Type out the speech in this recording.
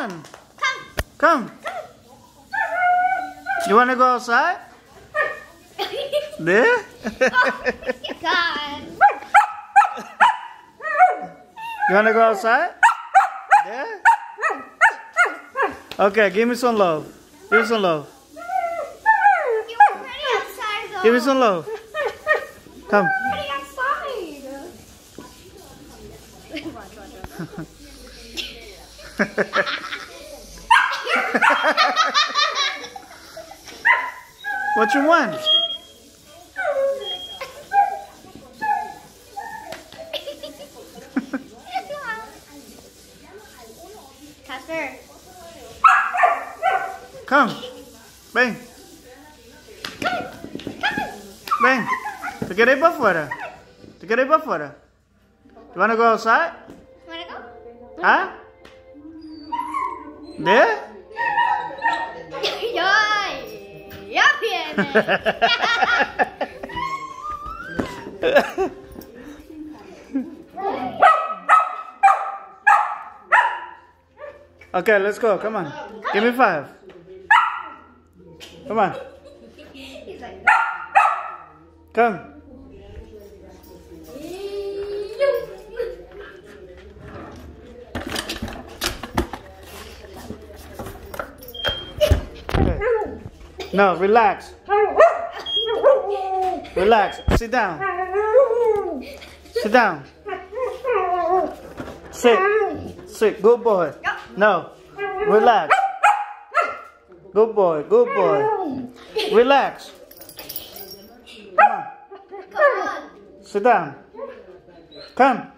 on. Come. You want to go outside? There? God. You want to go outside? There? Okay, give me some love. Give me some love. You were pretty outside though. Give me some love. Come. Pretty outside. What you want? Casper. Come. Vem. Vem. Tu quer ir pra fora? Tu quer ir pra fora? You wanna go outside? Wanna go? Huh? There? Ya viene. Okay, let's go. Come on. Give me 5. Come on. He's like, Come. Okay. No, relax. Relax. Sit down. Sit down. Sit. Sit. Good boy. No. Relax. Good boy. Good boy. Relax. Come on. come on. Sit down. Come.